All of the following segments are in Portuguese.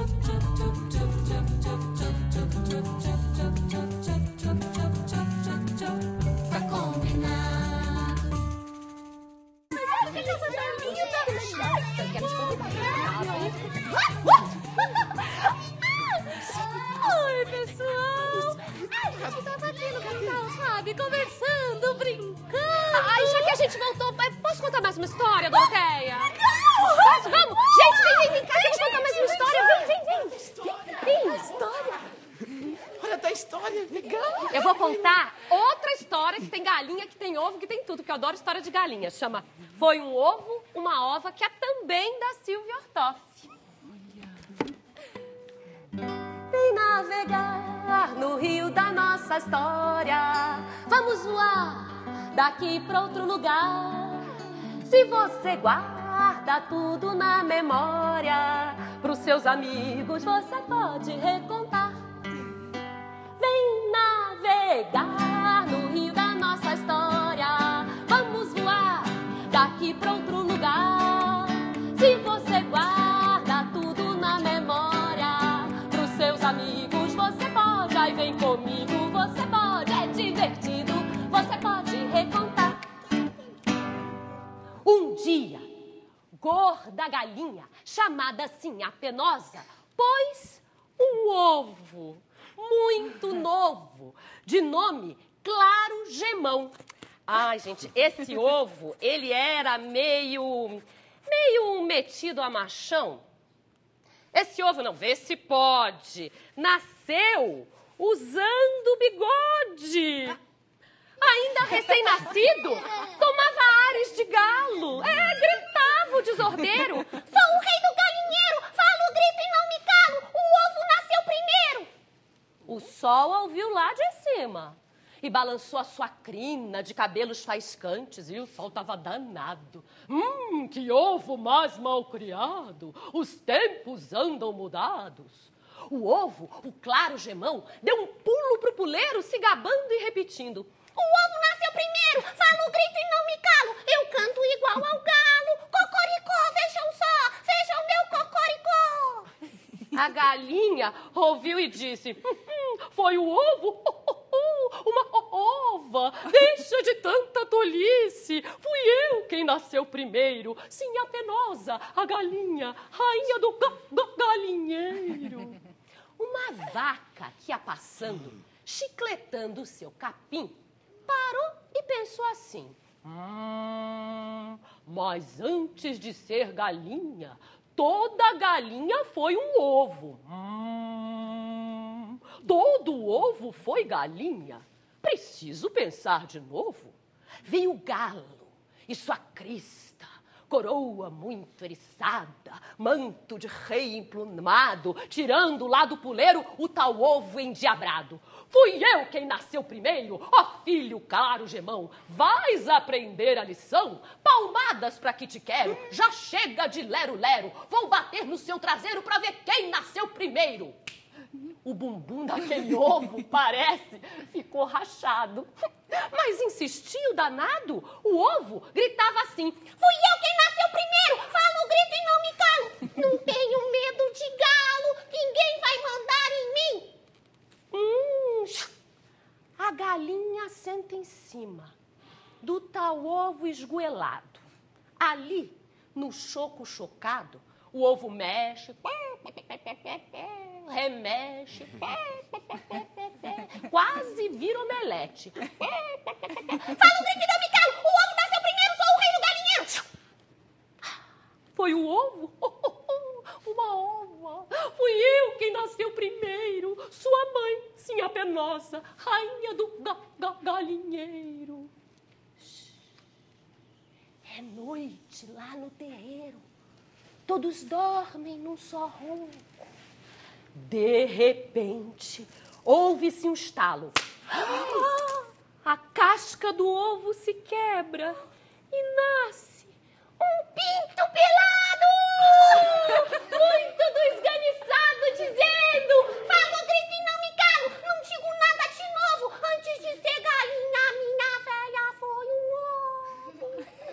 Pra combinar. Oi, pessoal! A gente tava aqui no quintal, sabe? Conversando, brincando. Ai, já que a gente voltou, posso contar mais uma história, Doroteia? Legal! Vamos! Gente, vem cá, que eu vou contar mais uma história. Vem. História! Olha, da história, legal. Eu vou contar outra história que tem galinha, que tem ovo, que tem tudo, que eu adoro história de galinha. Chama Foi um Ovo, uma Ova, que é também da Silvia Ortoff. Vem navegar no rio da nossa história. Vamos voar daqui pra outro lugar. Se você guarda tudo na memória, pros seus amigos você pode recontar. Vem navegar no rio da nossa história. Vamos voar daqui pra outro lugar. Se você guarda tudo na memória, pros seus amigos você pode. Aí vem comigo, você pode. É divertido, você pode recontar. Um dia, gorda galinha, chamada assim a Penosa, pôs um ovo muito novo, de nome Claro Gemão. Ai, gente, esse ovo, ele era meio metido a machão. Esse ovo, não, vê se pode, nasceu usando bigode. Ainda recém-nascido, tomava ares de galo. Gritava o desordeiro. Sou o rei do galinheiro, falo, grito e não me calo. O ovo nasceu primeiro. O sol a ouviu lá de cima e balançou a sua crina de cabelos faiscantes, e o sol estava danado. Que ovo mais mal criado, os tempos andam mudados. O ovo, o claro gemão, deu um pulo pro puleiro, se gabando e repetindo: o ovo nasceu primeiro, falo, grito e não me calo, eu canto igual ao galo, cocoricó, vejam só, vejam meu cocoricó. A galinha ouviu e disse: foi o ovo? Uma ova, deixa de tanta tolice. Fui eu quem nasceu primeiro. Sim, a Penosa, a galinha, rainha do galinheiro. Uma vaca que ia passando, chicletando o seu capim, parou e pensou assim: mas antes de ser galinha, toda galinha foi um ovo. Todo ovo foi galinha. Preciso pensar de novo. Veio o galo e sua crista, coroa muito eriçada, manto de rei emplumado, tirando lá do puleiro o tal ovo endiabrado. Fui eu quem nasceu primeiro, ó filho claro gemão, vais aprender a lição? Palmadas pra que te quero, já chega de lero-lero, vou bater no seu traseiro pra ver quem nasceu primeiro. O bumbum daquele ovo, parece, ficou rachado. Mas insistiu danado, o ovo gritava assim: fui eu quem nasceu primeiro, falo, grito e não me calo. Não tenho medo de galo, ninguém vai mandar em mim. A galinha senta em cima do tal ovo esgoelado. Ali, no choco chocado, o ovo mexe, remexe, quase vira omelete. Fala um grito e não me calo, o ovo nasceu primeiro, sou o rei do galinheiro. Foi o ovo? Uma ova. Fui eu quem nasceu primeiro, sua mãe, sim, a Penosa, rainha do galinheiro. É noite lá no terreiro. Todos dormem num só ronco. De repente, ouve-se um estalo. A casca do ovo se quebra e nasce um pinto pelado! Muito desganiçado, dizendo: falo, grito e não me calo, não digo nada de novo. Antes de ser galinha, minha velha foi um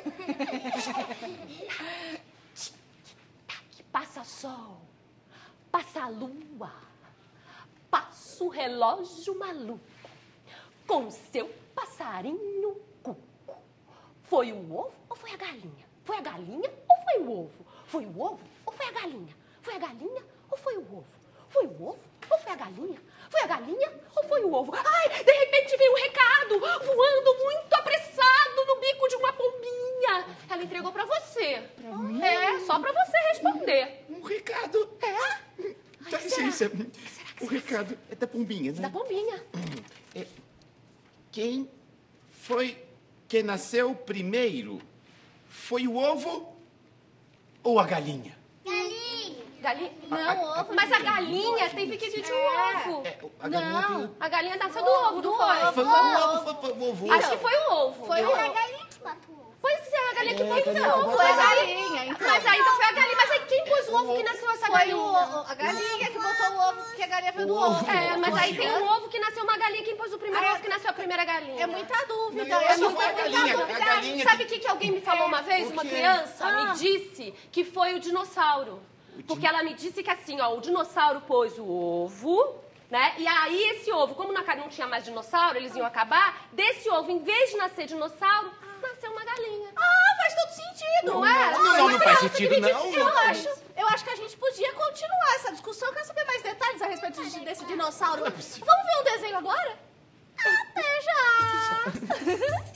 ovo. Tic-tac, passa sol. passa a lua, passa o relógio maluco, com seu passarinho cuco. Foi o ovo ou foi a galinha? Foi a galinha ou foi o ovo? Foi o ovo ou foi a galinha? Foi a galinha ou foi o ovo? Foi o ovo ou foi a galinha? Foi a galinha ou foi o ovo? Ai, de repente veio um recado, voando muito apressado no bico de uma pombinha. Ela entregou pra você. Pra mim? É, só pra você responder. Um recado. Dá licença. O recado é da pombinha, né? Da pombinha. Quem foi que nasceu primeiro? Foi o ovo ou a galinha? Galinha? Não, ovo. Mas a galinha teve que vir de um ovo. A galinha Não. veio... A galinha nasceu do ovo, não foi? Foi o ovo. Acho que foi o ovo. Foi viu? o A galinha que matou. Pois é, a galinha que É, põe a galinha então. que Foi a botou. galinha. então. Mas aí então foi a galinha. Mas aí quem pôs o ovo que nasceu essa Foi galinha? a galinha que botou o ovo, porque a galinha veio do O ovo. ovo. É, mas aí tem Entendeu? um ovo que nasceu uma galinha. Quem pôs o primeiro ovo que nasceu a primeira galinha? É muita dúvida. Não, eu acho que muita foi a galinha, dúvida. a galinha. Sabe o que alguém me falou uma vez? O Uma quê? criança me disse que foi o dinossauro. Porque ela me disse que assim, ó, o dinossauro pôs o ovo, né? E aí esse ovo, como não tinha mais dinossauro, eles iam acabar, desse ovo, em vez de nascer dinossauro, nasceu uma galinha. Ah, faz todo sentido. Não é? Não faz sentido, não. Eu acho que a gente podia continuar essa discussão. Eu quero saber mais detalhes a respeito desse dinossauro. Não é possível. Vamos ver um desenho agora? Até já!